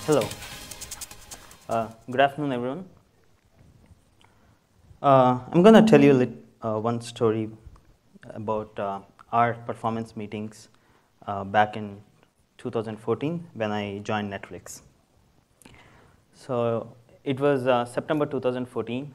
Hello. Good afternoon, everyone. I'm going to tell you one story about our performance meetings back in 2014 when I joined Netflix. So it was September 2014.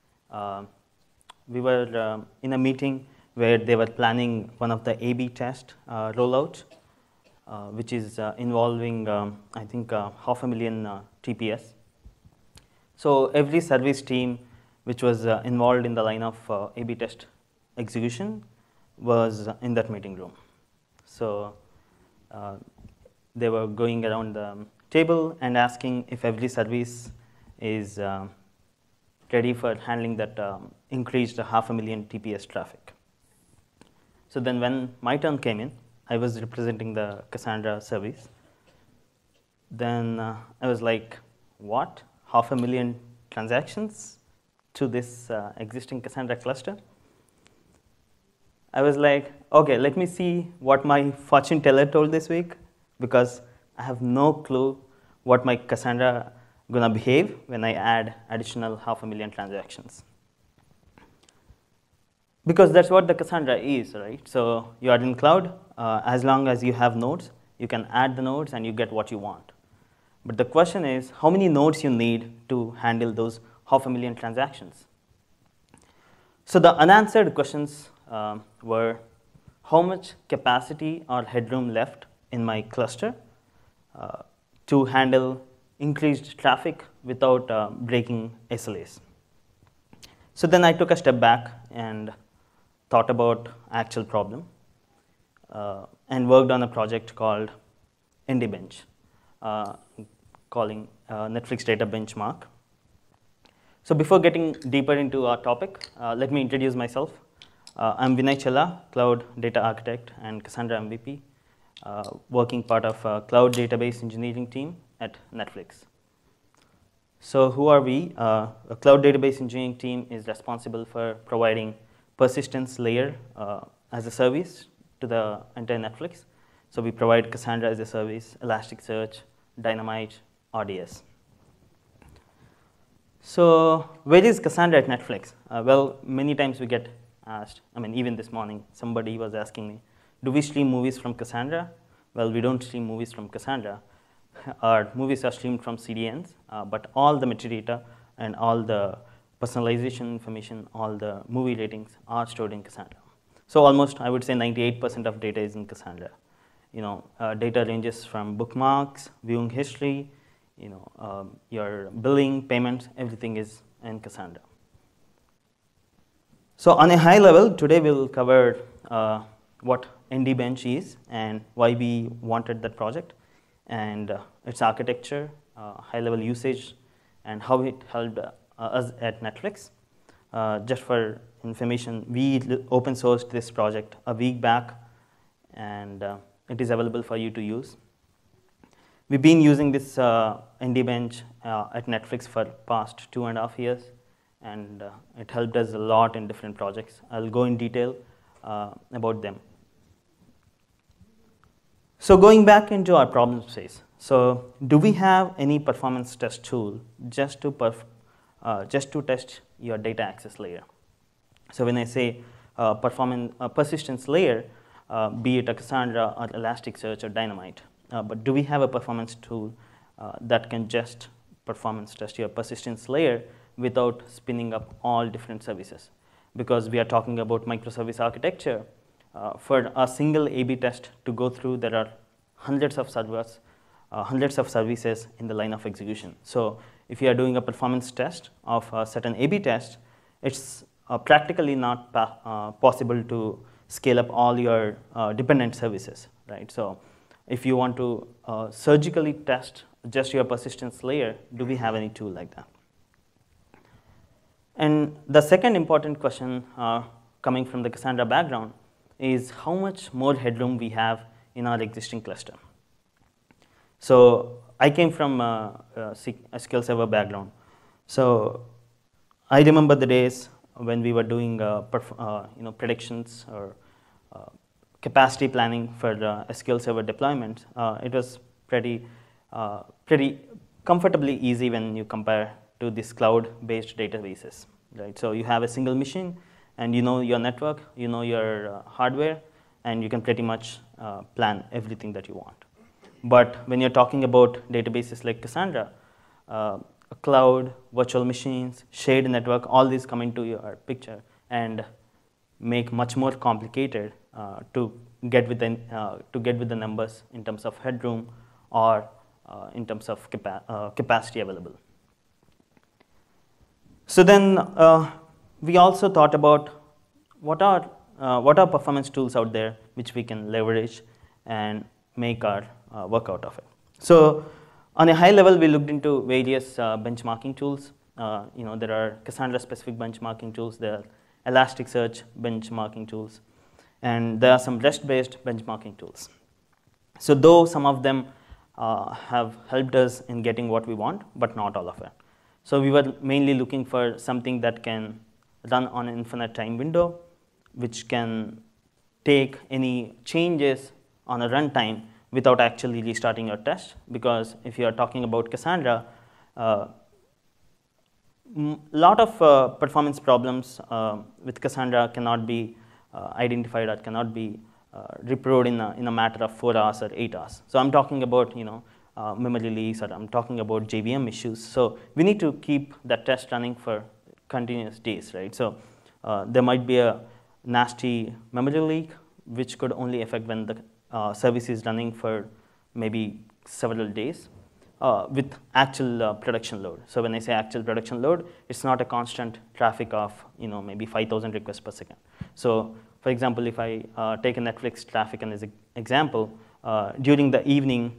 We were in a meeting where they were planning one of the A/B test rollout, which is involving, I think, 500,000 TPS. So every service team which was involved in the line of A/B test execution was in that meeting room. So they were going around the table and asking if every service is ready for handling that increased 500,000 TPS traffic. So then when my turn came in, I was representing the Cassandra service. Then I was like, what? 500,000 transactions to this existing Cassandra cluster? I was like, okay, let me see what my fortune teller told this week, because I have no clue what my Cassandra gonna behave when I add additional 500,000 transactions. Because that's what the Cassandra is, right? So you are in cloud. As long as you have nodes, you can add the nodes and you get what you want. But the question is, how many nodes you need to handle those 500,000 transactions? So the unanswered questions were, how much capacity or headroom left in my cluster to handle increased traffic without breaking SLAs? So then I took a step back and thought about actual problem and worked on a project called NDBench, calling Netflix Data Benchmark. So before getting deeper into our topic, let me introduce myself. I'm Vinay Chella, Cloud Data Architect and Cassandra MVP, working part of Cloud Database Engineering team at Netflix. So who are we? A Cloud Database Engineering team is responsible for providing persistence layer as a service to the entire Netflix. So we provide Cassandra as a service, Elasticsearch, Dynamite, RDS. So where is Cassandra at Netflix? Well, many times we get asked, I mean, even this morning, somebody was asking me, do we stream movies from Cassandra? Well, we don't stream movies from Cassandra. Our movies are streamed from CDNs, but all the metadata and all the personalization information, all the movie ratings are stored in Cassandra. So almost, I would say 98% of data is in Cassandra. Data ranges from bookmarks, viewing history, your billing, payments, everything is in Cassandra. So on a high level, today we'll cover what NDBench is and why we wanted that project, and its architecture, high-level usage, and how it helped us at Netflix. Just for information, we open sourced this project a week back, and it is available for you to use. We've been using this NDBench at Netflix for past 2.5 years, and it helped us a lot in different projects. I'll go in detail about them. So going back into our problem space, so do we have any performance test tool just to test your data access layer? So when I say persistence layer, be it a Cassandra or Elasticsearch or Dynamite, but do we have a performance tool that can just performance test your persistence layer without spinning up all different services? Because we are talking about microservice architecture. For a single A/B test to go through, there are hundreds of servers, hundreds of services in the line of execution. So if you are doing a performance test of a certain A/B test, it's practically not possible to scale up all your dependent services, right? So if you want to surgically test just your persistence layer, do we have any tool like that? And the second important question coming from the Cassandra background is how much more headroom we have in our existing cluster. So I came from a SQL Server background. So I remember the days when we were doing predictions or capacity planning for SQL Server deployments. It was pretty pretty comfortably easy when you compare to these cloud-based databases, right? So you have a single machine, and you know your network, you know your hardware, and you can pretty much plan everything that you want. But when you're talking about databases like Cassandra, a cloud, virtual machines, shared network, all these come into your picture and make much more complicated to get with the numbers in terms of headroom or in terms of capacity available. So then we also thought about what are performance tools out there which we can leverage and make our work out of it. So on a high level, we looked into various benchmarking tools. There are Cassandra-specific benchmarking tools. There are Elasticsearch benchmarking tools. And there are some REST-based benchmarking tools. So though some of them have helped us in getting what we want, but not all of it. So we were mainly looking for something that can run on an infinite time window, which can take any changes on a runtime without actually restarting your test. Because if you are talking about Cassandra, a lot of performance problems with Cassandra cannot be identified or cannot be reproed in a matter of 4 hours or 8 hours. So I'm talking about memory leaks, or I'm talking about JVM issues. So we need to keep that test running for continuous days, right? So there might be a nasty memory leak, which could only affect when the service is running for maybe several days with actual production load. So when I say actual production load, it's not a constant traffic of maybe 5,000 requests per second. So for example, if I take a Netflix traffic as an example, during the evening,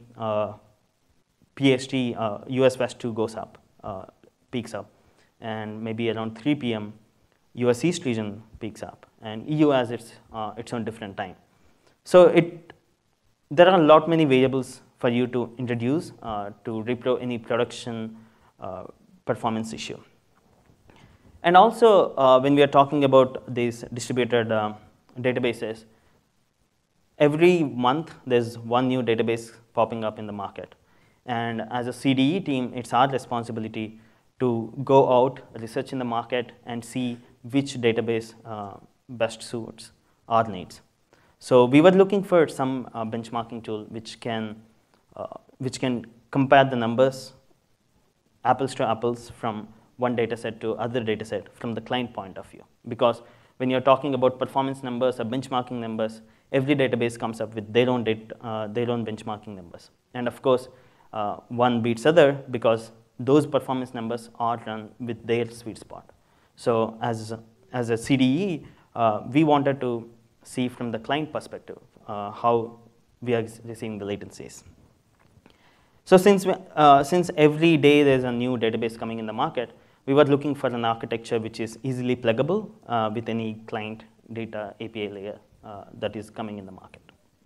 PST, US West 2 goes up, peaks up, and maybe around 3 p.m., US East region peaks up, and EU has its own different time. So there are a lot many variables for you to introduce to repro any production performance issue. And also, when we are talking about these distributed databases, every month there's one new database popping up in the market. And as a CDE team, it's our responsibility to go out, research in the market, and see which database best suits our needs. So we were looking for some benchmarking tool which can compare the numbers, apples to apples, from one data set to other data set from the client point of view. Because when you're talking about performance numbers or benchmarking numbers, every database comes up with their own benchmarking numbers. And of course, one beats other because those performance numbers are run with their sweet spot. So as a CDE, we wanted to see from the client perspective how we are receiving the latencies. So since every day there's a new database coming in the market, we were looking for an architecture which is easily pluggable with any client data API layer that is coming in the market.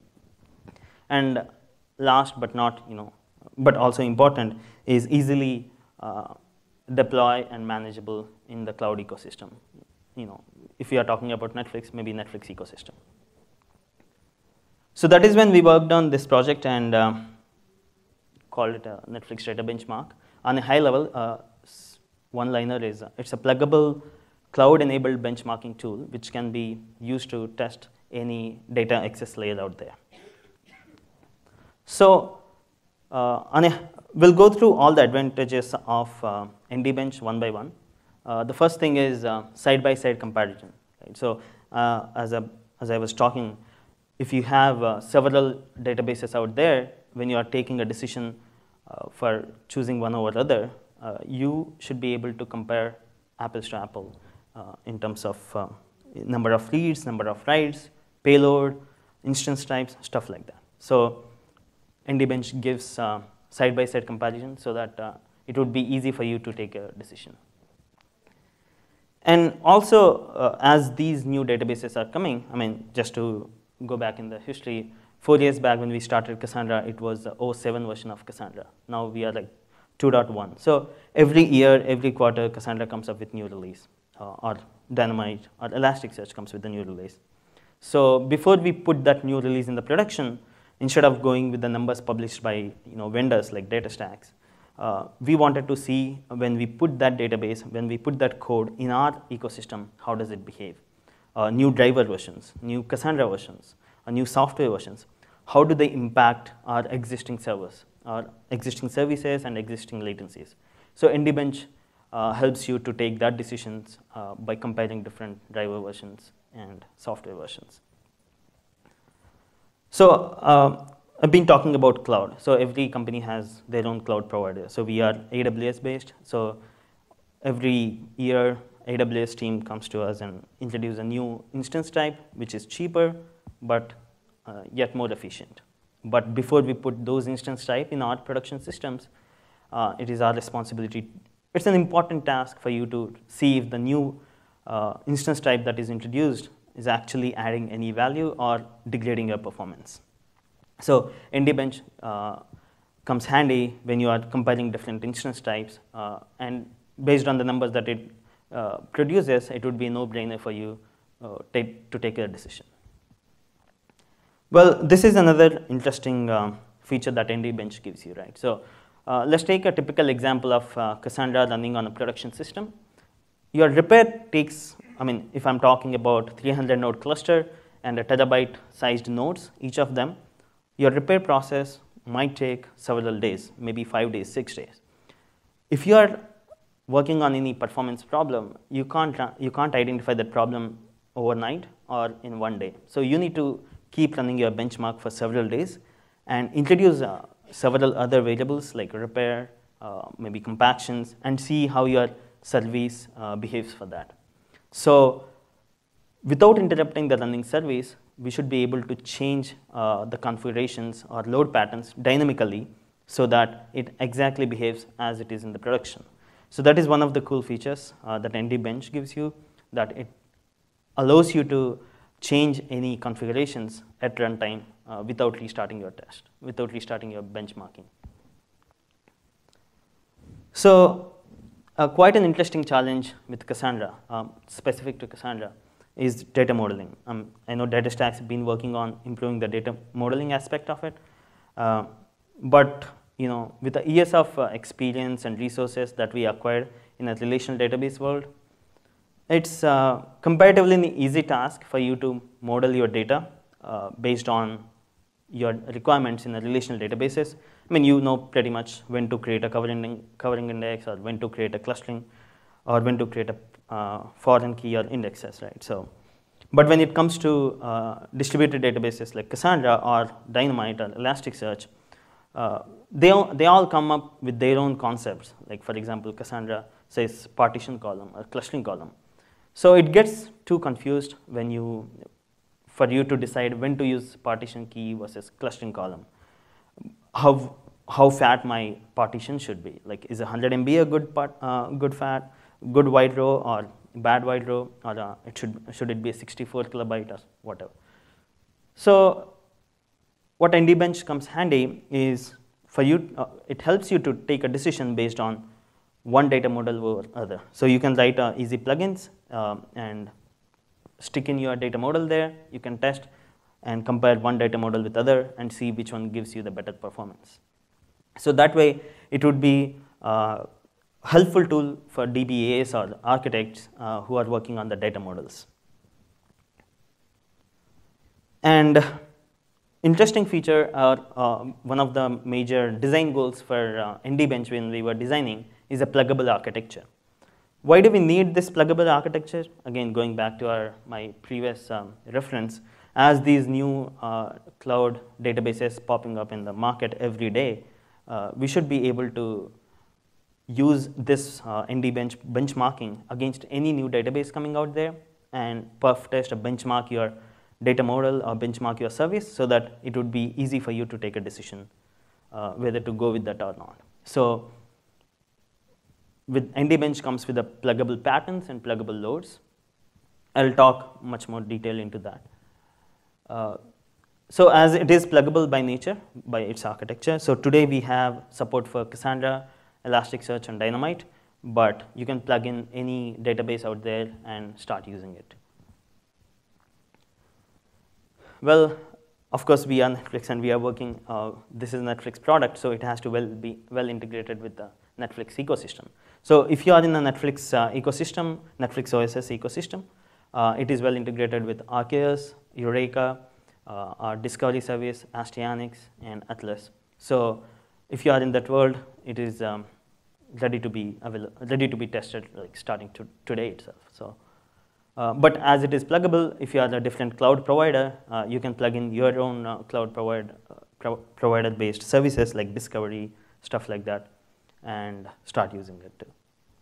And last but not, but also important, is easily deploy and manageable in the cloud ecosystem. If you are talking about Netflix, maybe Netflix ecosystem. So that is when we worked on this project and called it a Netflix Data Benchmark. On a high level, one-liner is it's a pluggable cloud-enabled benchmarking tool which can be used to test any data access layer out there. So we'll go through all the advantages of NDBench one by one. The first thing is side-by-side comparison. Right? So as I was talking, if you have several databases out there, when you are taking a decision for choosing one over other, you should be able to compare apples to apple in terms of number of reads, number of writes, payload, instance types, stuff like that. So NDBench gives side-by-side comparison so that it would be easy for you to take a decision. And also, as these new databases are coming, just to go back in the history, 4 years back when we started Cassandra, it was the 07 version of Cassandra. Now we are like 2.1. So every year, every quarter, Cassandra comes up with new release, or Dynamite or Elasticsearch comes with a new release. So before we put that new release in the production, instead of going with the numbers published by vendors like DataStax, we wanted to see when we put that database, when we put that code in our ecosystem, how does it behave? New driver versions, new Cassandra versions, new software versions, how do they impact our existing servers, our existing services and existing latencies? So NDBench helps you to take that decisions by comparing different driver versions and software versions. So I've been talking about cloud. So every company has their own cloud provider. So we are AWS based. So every year, AWS team comes to us and introduce a new instance type, which is cheaper, but yet more efficient. But before we put those instance type in our production systems, it is our responsibility. It's an important task for you to see if the new instance type that is introduced is actually adding any value or degrading your performance. So NDBench comes handy when you are compiling different instance types, and based on the numbers that it produces, it would be a no-brainer for you to take a decision. Well, this is another interesting feature that NDBench gives you, right? So let's take a typical example of Cassandra running on a production system. Your repair takes, if I'm talking about 300 node cluster and a terabyte sized nodes, each of them, your repair process might take several days, maybe 5 days, 6 days. If you are working on any performance problem, you can't identify that problem overnight or in one day. So you need to keep running your benchmark for several days and introduce several other variables like repair, maybe compactions, and see how your service behaves for that. So without interrupting the running service, we should be able to change the configurations or load patterns dynamically so that it exactly behaves as it is in the production. So that is one of the cool features that NDBench gives you, that it allows you to change any configurations at runtime without restarting your test, without restarting your benchmarking. So quite an interesting challenge with Cassandra, specific to Cassandra, is data modeling. I know DataStax has been working on improving the data modeling aspect of it, but with the years of experience and resources that we acquired in a relational database world, it's comparatively an easy task for you to model your data based on your requirements in a relational databases. You know pretty much when to create a covering index, or when to create a clustering, or when to create a foreign key or indexes, right? So, but when it comes to distributed databases like Cassandra or Dynamite or Elasticsearch, they all come up with their own concepts. Like for example, Cassandra says partition column or clustering column. So it gets too confused for you to decide when to use partition key versus clustering column. How fat my partition should be. Like, is 100 MB a good wide row, or bad wide row, or should it be a 64 kilobyte or whatever. So what NDBench comes handy is for you, it helps you to take a decision based on one data model over other. So you can write easy plugins and stick in your data model there. You can test and compare one data model with other and see which one gives you the better performance. So that way, it would be a helpful tool for DBAs or architects who are working on the data models. And interesting feature, one of the major design goals for NDBench when we were designing is a pluggable architecture. Why do we need this pluggable architecture? Again, going back to my previous reference, as these new cloud databases popping up in the market every day, we should be able to use this NDBench benchmarking against any new database coming out there and perf-test or benchmark your data model or benchmark your service so that it would be easy for you to take a decision whether to go with that or not. So with NDBench comes with the pluggable patterns and pluggable loads. I'll talk much more detail into that. So as it is pluggable by nature, by its architecture, so today we have support for Cassandra, Elasticsearch, and Dynamite, but you can plug in any database out there and start using it. Well, Of course, we are Netflix and we are working, this is a Netflix product, so it has to be well integrated with the Netflix ecosystem. So if you are in a Netflix ecosystem, Netflix OSS ecosystem, it is well integrated with Arceus, Eureka, our Discovery Service, Astyanics, and Atlas. So if you are in that world, it is ready to be tested, like starting today itself. So, but as it is pluggable, if you are a different cloud provider, you can plug in your own cloud provider-based services like Discovery, stuff like that, and start using it too.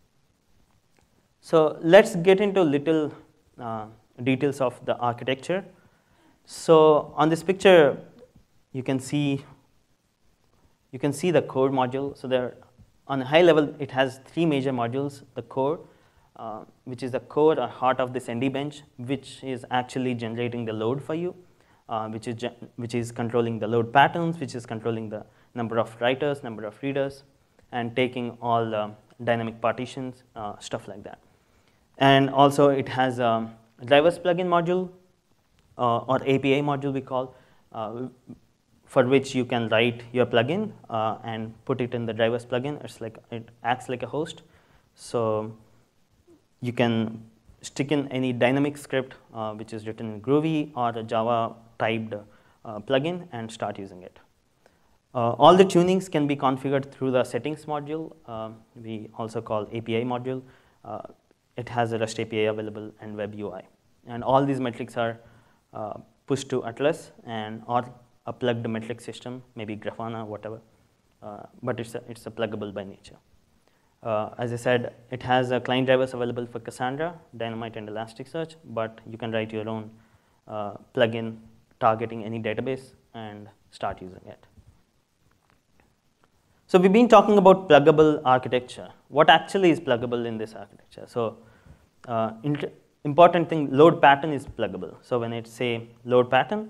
So let's get into little details of the architecture. So on this picture, you can see the core module. So there, on a high level, it has 3 major modules: the core, which is the core or heart of this NDBench, which is actually generating the load for you, which is controlling the load patterns, which is controlling the number of writers, number of readers, and taking all dynamic partitions, stuff like that. And also it has a drivers plugin module, or API module we call, for which you can write your plugin and put it in the drivers plugin. It acts like a host. So you can stick in any dynamic script which is written in Groovy or a Java typed plugin and start using it. All the tunings can be configured through the settings module, we also call API module. It has a REST API available and web UI. And all these metrics are pushed to Atlas or a plugged metric system, maybe Grafana, whatever. But it's a pluggable by nature. As I said, it has client drivers available for Cassandra, Dynamite, and Elasticsearch, but you can write your own plugin targeting any database and start using it. So we've been talking about pluggable architecture. What actually is pluggable in this architecture? So important thing, load pattern is pluggable. So when it say load pattern,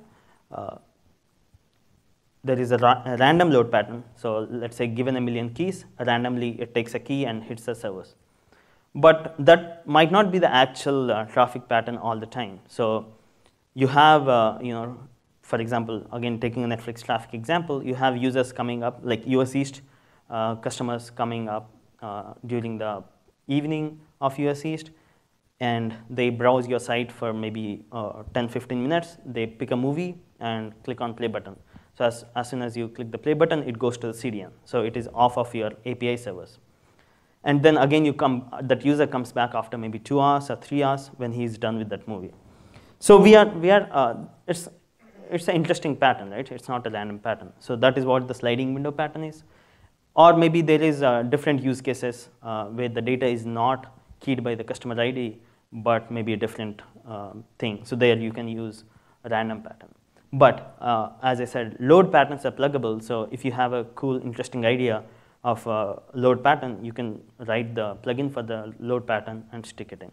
there is a random load pattern. So let's say given 1 million keys, randomly it takes a key and hits the servers. But that might not be the actual traffic pattern all the time. So you have, for example, again taking a Netflix traffic example, you have users coming up, like US East customers coming up during the evening of US East, and they browse your site for maybe 10-15 minutes. They pick a movie and click on play button. So as soon as you click the play button, it goes to the CDN. So it is off of your API servers. And then again, that user comes back after maybe 2 hours or 3 hours when he's done with that movie. So it's an interesting pattern, right? It's not a random pattern. So that is what the sliding window pattern is. Or maybe there is different use cases where the data is not keyed by the customer ID, but maybe a different thing. So there you can use a random pattern. But as I said, load patterns are pluggable. So if you have a cool, interesting idea of a load pattern, you can write the plugin for the load pattern and stick it in.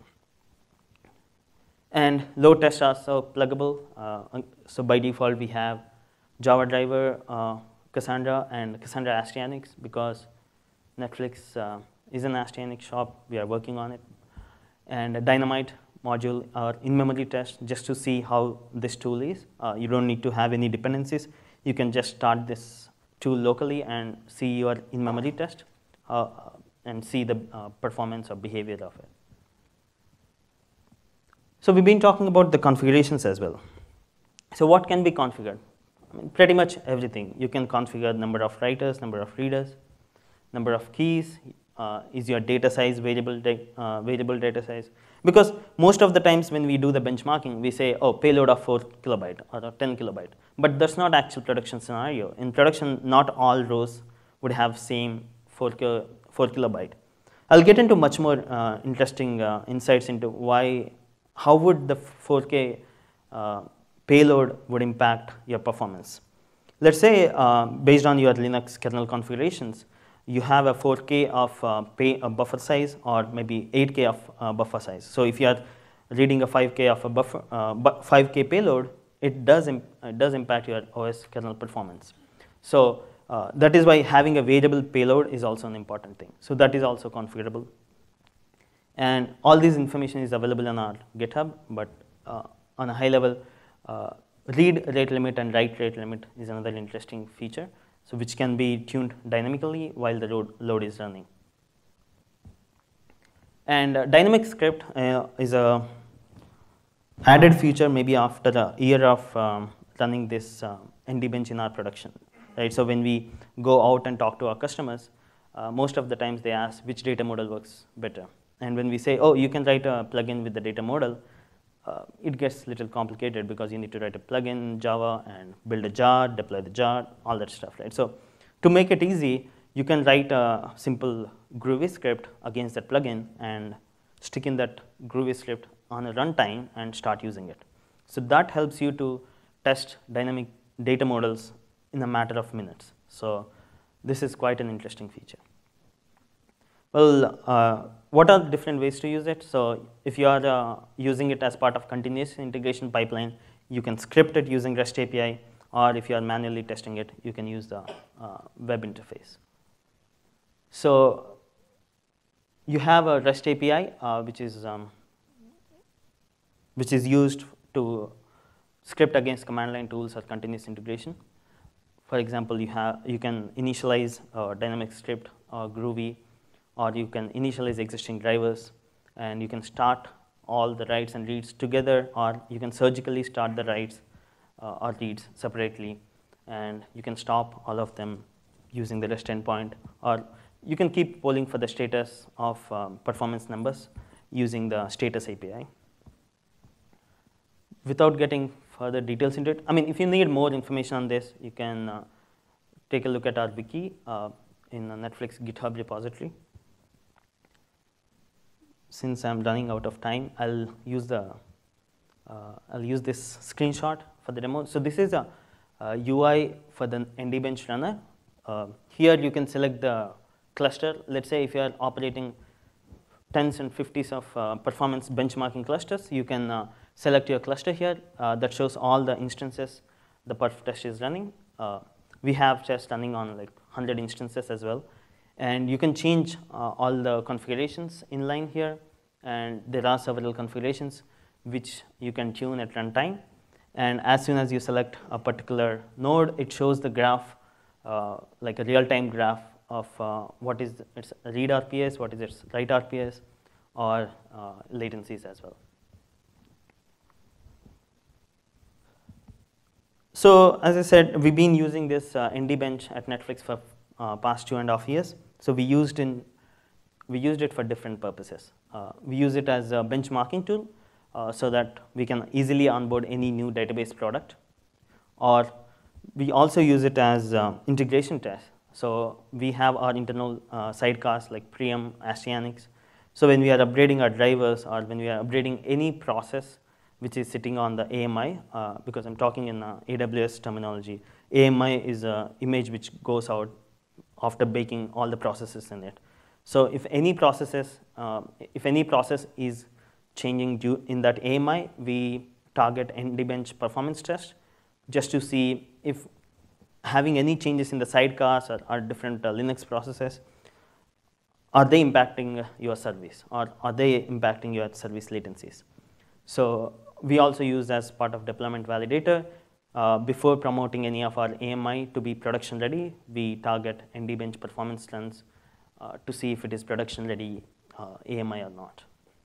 And load tests are also pluggable. So by default, we have Java driver, Cassandra, and Cassandra Astyanics, because Netflix is an Astyanics shop. We are working on it. And a Dynamite module or in-memory test, just to see how this tool is. You don't need to have any dependencies. You can just start this tool locally and see your in-memory test and see the performance or behavior of it. So we've been talking about the configurations as well. So what can be configured? I mean, pretty much everything. You can configure number of writers, number of readers, number of keys. Is your data size variable data size? Because most of the times when we do the benchmarking, we say, oh, payload of 4 kilobyte or 10 kilobyte. But that's not actual production scenario. In production, not all rows would have same 4 kilobyte. I'll get into much more interesting insights into how would the 4K payload would impact your performance. Let's say based on your Linux kernel configurations, you have a 4K of buffer size or maybe 8K of buffer size. So if you are reading a 5K of a buffer, 5K payload, it does impact your OS kernel performance. So that is why having a variable payload is also an important thing. So that is also configurable. And all this information is available on our GitHub, but on a high level, read rate limit and write rate limit is another interesting feature, so which can be tuned dynamically while the load is running. And dynamic script is a added feature maybe after a year of running this NDBench in our production, right? So when we go out and talk to our customers, most of the times they ask which data model works better. And when we say, oh, you can write a plugin with the data model, it gets a little complicated because you need to write a plugin in Java and build a jar, deploy the jar, all that stuff, right? So to make it easy, you can write a simple Groovy script against that plugin and stick in that Groovy script on a runtime and start using it. So that helps you to test dynamic data models in a matter of minutes. So this is quite an interesting feature. Well, what are the different ways to use it? So if you are using it as part of continuous integration pipeline, you can script it using REST API, or if you are manually testing it, you can use the web interface. So you have a REST API, which is used to script against command line tools or continuous integration. For example, you can initialize a dynamic script or Groovy, or you can initialize existing drivers, and you can start all the writes and reads together, or you can surgically start the writes or reads separately, and you can stop all of them using the REST endpoint, or you can keep polling for the status of performance numbers using the status API. Without getting further details into it, I mean, if you need more information on this, you can take a look at our wiki in the Netflix GitHub repository. Since I'm running out of time, I'll use this screenshot for the demo. So this is a UI for the NDBench runner. Here you can select the cluster. Let's say if you are operating tens and 50s of performance benchmarking clusters, you can select your cluster here. That shows all the instances the perf-test is running. We have tests running on like 100 instances as well. And you can change all the configurations inline here. And there are several configurations which you can tune at runtime. And as soon as you select a particular node, it shows the graph, like a real-time graph of what is its read RPS, what is its write RPS, or latencies as well. So as I said, we've been using this NDBench at Netflix for past 2.5 years. So we used it for different purposes. We use it as a benchmarking tool so that we can easily onboard any new database product. Or we also use it as integration test. So we have our internal sidecars like Priam, Astyanics. So when we are upgrading our drivers, or when we are upgrading any process which is sitting on the AMI, because I'm talking in AWS terminology, AMI is an image which goes out after baking all the processes in it. So if any process is changing in that AMI, we target NDBench performance test just to see if having any changes in the sidecars or different Linux processes, are they impacting your service, or are they impacting your service latencies? So we also use as part of deployment validator. Before promoting any of our AMI to be production ready, we target NDBench performance runs to see if it is production ready AMI or not.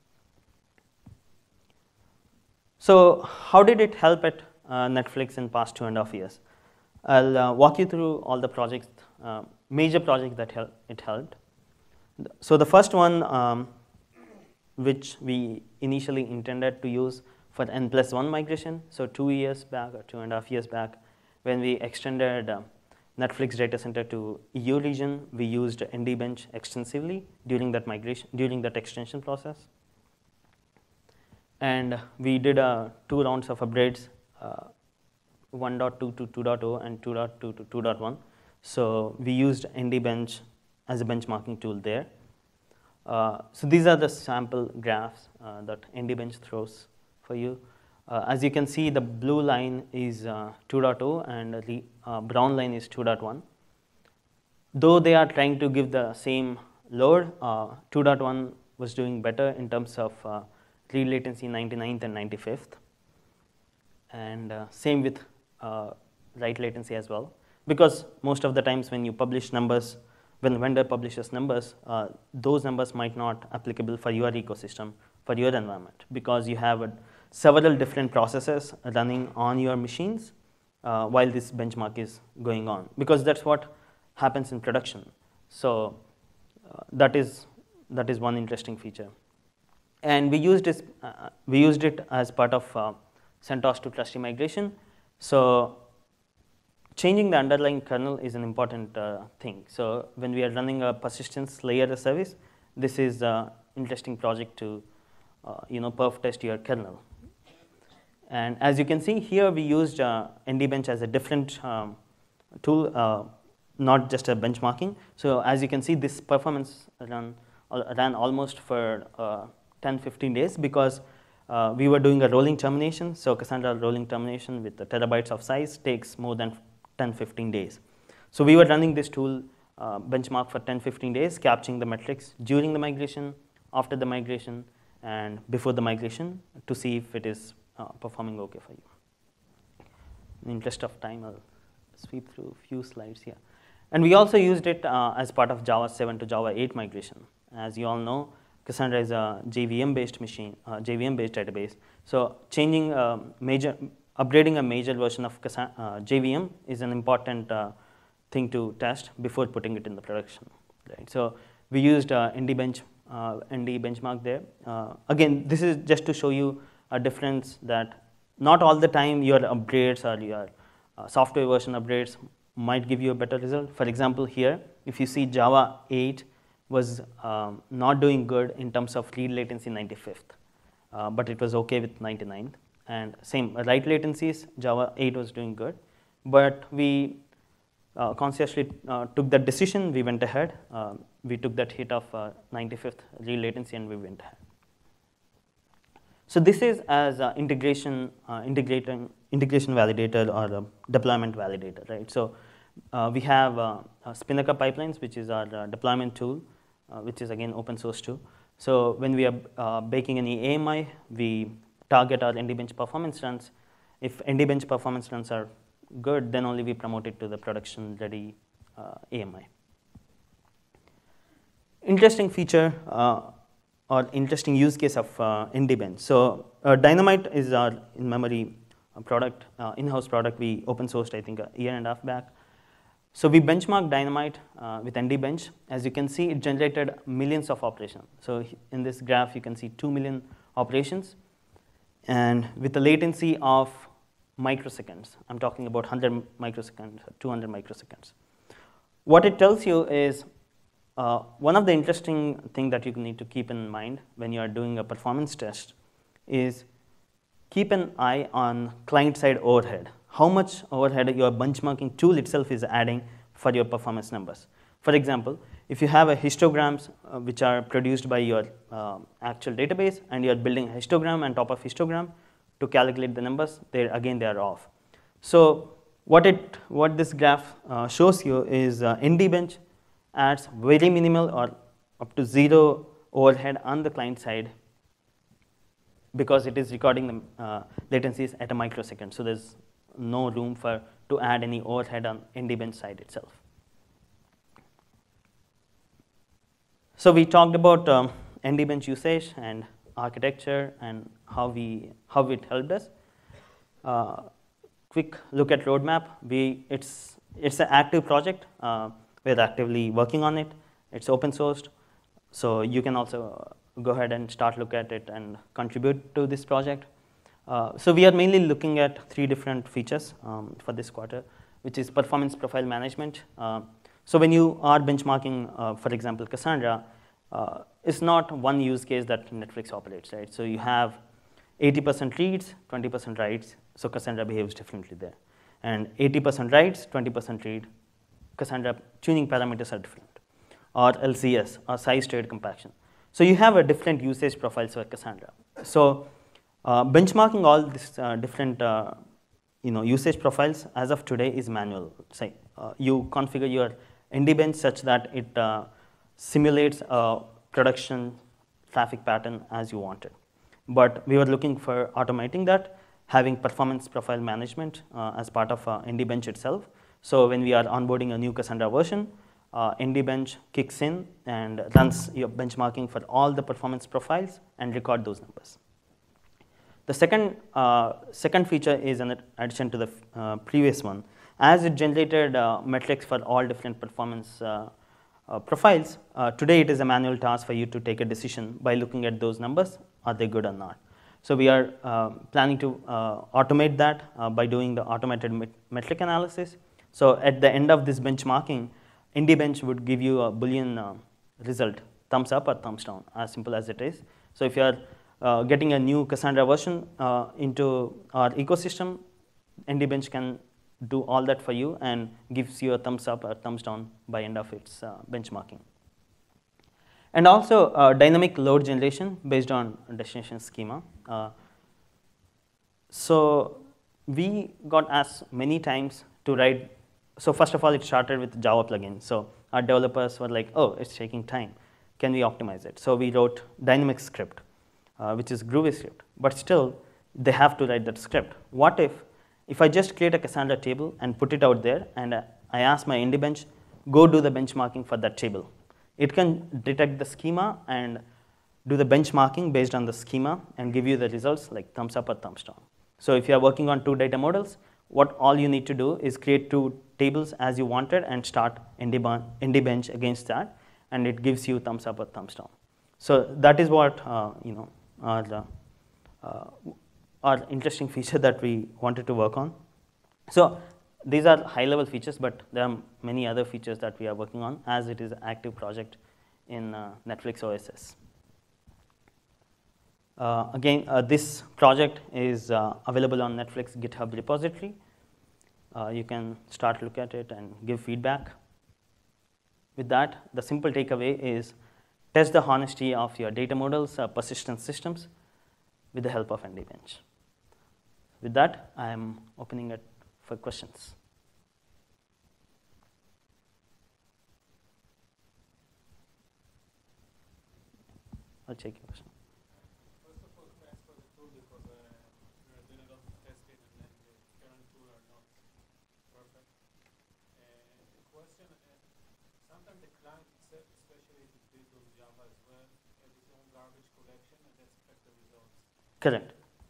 So how did it help at Netflix in past 2.5 years? I'll walk you through all the projects, major projects that it helped. So the first one, which we initially intended to use for N+1 migration, so 2 years back or 2.5 years back, when we extended Netflix data center to EU region, we used NDBench extensively during that migration, during that extension process. And we did 2 rounds of upgrades, 1.2 to 2.0 and 2.2 to 2.1. So we used NDBench as a benchmarking tool there. So these are the sample graphs that NDBench throws for you. As you can see, the blue line is 2.0 and the brown line is 2.1. Though they are trying to give the same load, 2.1 was doing better in terms of read latency 99th and 95th. and same with write latency as well. Because most of the times when you publish numbers, when the vendor publishes numbers, those numbers might not applicable for your ecosystem, for your environment, because you have several different processes running on your machines while this benchmark is going on, because that's what happens in production. So that is one interesting feature. And we used it as part of CentOS to Trusty migration. So changing the underlying kernel is an important thing. So when we are running a persistence layer service, this is an interesting project to perf-test your kernel. And as you can see here, we used NDBench as a different tool, not just a benchmarking. So as you can see, this performance ran almost for 10-15 days, because we were doing a rolling termination. So Cassandra rolling termination with the terabytes of size takes more than 10-15 days. So we were running this tool benchmark for 10-15 days, capturing the metrics during the migration, after the migration, and before the migration, to see if it is performing okay for you. In the interest of time, I'll sweep through a few slides here. And we also used it as part of Java 7 to Java 8 migration. As you all know, Cassandra is a JVM-based machine, JVM-based database. So upgrading a major version of JVM is an important thing to test before putting it in the production. Right? So we used ND benchmark there. Again, this is just to show you a difference that not all the time your upgrades or your software version upgrades might give you a better result. For example, here, if you see Java 8 was not doing good in terms of read latency 95th, but it was okay with 99th. And same, write latencies, Java 8 was doing good. But we consciously took that decision, we went ahead. We took that hit of 95th read latency and we went ahead. So this is as integration validator or a deployment validator, right? So we have Spinnaker pipelines, which is our deployment tool, which is again open source too. So when we are baking any AMI, we target our NDBench performance runs. If NDBench performance runs are good, then only we promote it to the production ready AMI. Interesting feature or interesting use case of NDBench. So Dynamite is our in-memory product, in-house product. We open sourced, I think, a year and a half back. So we benchmarked Dynamite with NDBench. As you can see, it generated millions of operations. So in this graph, you can see 2 million operations, and with a latency of microseconds. I'm talking about 100 microseconds, 200 microseconds. What it tells you is one of the interesting things that you need to keep in mind when you are doing a performance test is keep an eye on client-side overhead. How much overhead your benchmarking tool itself is adding for your performance numbers. For example, if you have a histograms which are produced by your actual database and you are building a histogram on top of histogram to calculate the numbers, they are off. So what this graph shows you is NDBench adds very minimal or up to zero overhead on the client side because it is recording the latencies at a microsecond. So there's no room to add any overhead on NDBench side itself. So we talked about NDBench usage and architecture and how it helped us. Quick look at roadmap. It's an active project. We're actively working on it. It's open sourced, so you can also go ahead and start look at it and contribute to this project. So we are mainly looking at 3 different features for this quarter, which is performance profile management. So when you are benchmarking, for example, Cassandra, it's not one use case that Netflix operates, right? So you have 80% reads, 20% writes, so Cassandra behaves differently there. And 80% writes, 20% read, Cassandra tuning parameters are different. Or LCS, or size trade compaction. So you have a different usage profiles for Cassandra. So benchmarking all these different usage profiles as of today is manual. Say you configure your NDBench such that it simulates a production traffic pattern as you want it. But we were looking for automating that, having performance profile management as part of NDBench itself. So when we are onboarding a new Cassandra version, NDBench kicks in and runs your benchmarking for all the performance profiles and record those numbers. The second feature is an addition to the previous one. As it generated metrics for all different performance profiles, today it is a manual task for you to take a decision by looking at those numbers, are they good or not. So we are planning to automate that by doing the automated metric analysis. So at the end of this benchmarking, NDBench would give you a Boolean result, thumbs up or thumbs down, as simple as it is. So if you are getting a new Cassandra version into our ecosystem, NDBench can do all that for you and gives you a thumbs up or thumbs down by end of its benchmarking. And also dynamic load generation based on destination schema. So we got asked many times to write. So first of all, it started with Java plugin. So our developers were like, oh, it's taking time. Can we optimize it? So we wrote dynamic script, which is Groovy script. But still, they have to write that script. What if I just create a Cassandra table and put it out there, and I ask my NDBench, go do the benchmarking for that table. It can detect the schema and do the benchmarking based on the schema and give you the results like thumbs up or thumbs down. So if you are working on 2 data models, what all you need to do is create 2 tables as you wanted and start NDBench against that, and it gives you thumbs up or thumbs down. So that is what our interesting feature that we wanted to work on. So these are high-level features, but there are many other features that we are working on as it is an active project in Netflix OSS. Again, this project is available on Netflix GitHub repository. You can start look at it and give feedback. With that, the simple takeaway is test the honesty of your data models, persistent systems with the help of NDBench. With that, I am opening it for questions. I'll check your question. First of all, thanks for the tool because we are doing a lot of testing and then the current tool are not perfect. The question, sometimes the client itself, especially if it's built on Java as well, has its own garbage collection and that's affect the results. Correct.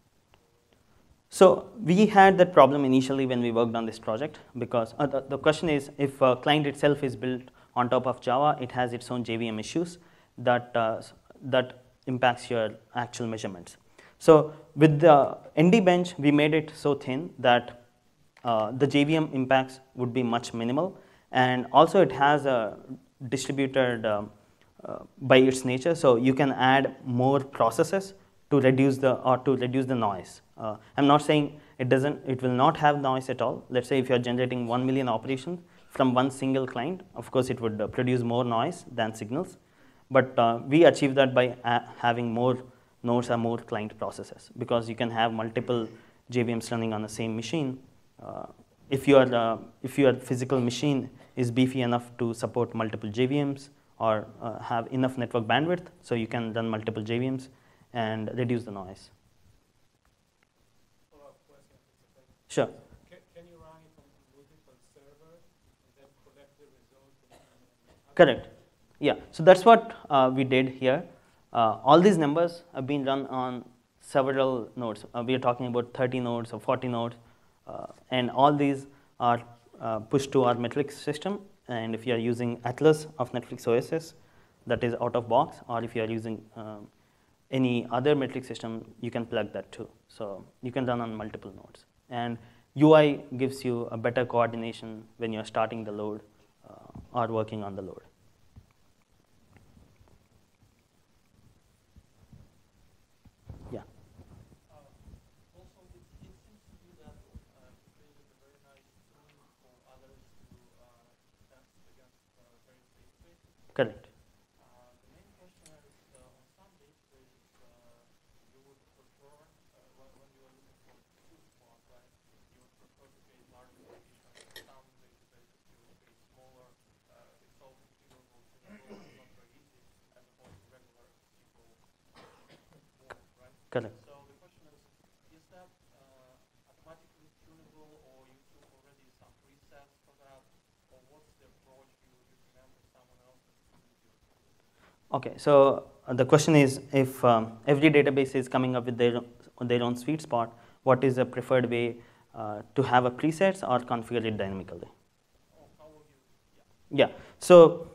So we had that problem initially when we worked on this project because the question is if a client itself is built on top of Java, it has its own JVM issues that impacts your actual measurements. So with the NDBench, we made it so thin that the JVM impacts would be much minimal, and also it has a distributed by its nature, so you can add more processes to reduce the noise. I'm not saying it will not have noise at all. Let's say if you're generating 1 million operations from one single client, of course it would produce more noise than signals. But we achieve that by having more nodes or more client processes because you can have multiple JVMs running on the same machine. If your physical machine is beefy enough to support multiple JVMs or have enough network bandwidth, so you can run multiple JVMs and reduce the noise. Follow-up question. Sure. Can you run it on multiple servers and then collect the results? Correct. Yeah, so that's what we did here. All these numbers have been run on several nodes. We are talking about 30 nodes or 40 nodes, and all these are pushed to our metrics system. And if you are using Atlas of Netflix OSS, that is out of box, or if you are using any other metric system, you can plug that too. So you can run on multiple nodes. And UI gives you a better coordination when you're starting the load or working on the load. Yeah. Also, it seems to be that you created a very nice tool for others to test against various databases. Correct. The main question is, on some databases, you would prefer, when you are looking for two spot, right, you would prefer to create larger partitions. Some databases you would create smaller, it's all configurable, tunable, and not very easy, as opposed to regular SQL, right? Correct. So the question is that Okay, so the question is, if every database is coming up with their own sweet spot, what is the preferred way to have a presets or configure it dynamically? How would you? Yeah, so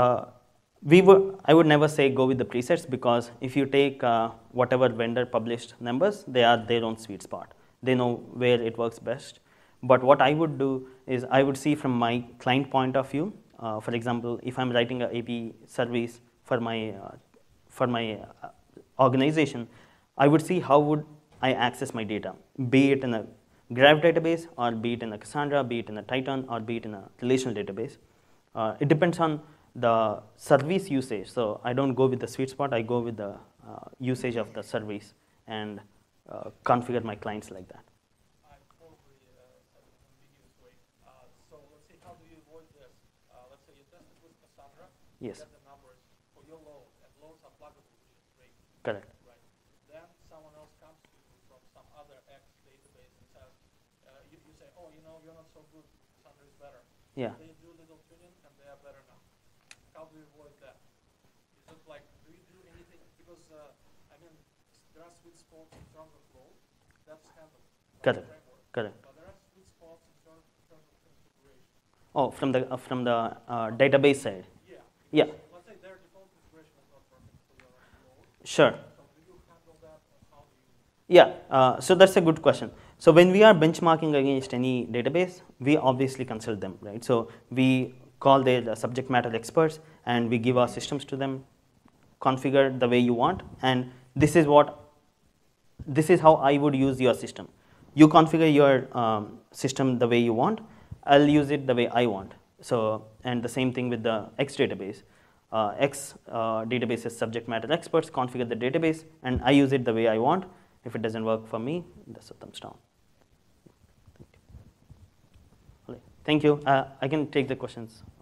I would never say go with the presets, because if you take whatever vendor published numbers, they are their own sweet spot. They know where it works best. But what I would do is I would see from my client point of view. For example, if I'm writing an AP service for my organization, I would see how would I access my data, be it in a graph database, or be it in a Cassandra, be it in a Titan, or be it in a relational database. It depends on the service usage. So I don't go with the sweet spot, I go with the usage of the service and configure my clients like that. I probably said it in an ambiguous way. So let's see, how do you avoid this? Let's say you tested with Cassandra, Yes. you get the numbers for your load, and loads are pluggable, which is great. Correct. Right. Then someone else comes to you from some other X database and says, you say, oh, you know, you're not so good, Cassandra is better. Yeah. They do little tuning and they are better now. How do you avoid that? Is it like, do you do anything? Because, I mean, there are sweet spots in terms of load, that's handled. Correct. Correct. But there are sweet spots in terms of configuration. Oh, from the database side. Yeah. Yeah. Let's say their default configuration is not perfect for your load. Sure. So do you handle that, or how do you? Yeah, so that's a good question. So when we are benchmarking against any database, we obviously consult them, right? So we call their subject matter experts, and we give our systems to them, configure the way you want, and this is how I would use your system. You configure your system the way you want, I'll use it the way I want. So, and the same thing with the X database. X database is subject matter experts configure the database, and I use it the way I want. If it doesn't work for me, that's a thumbs down. Thank you. I can take the questions.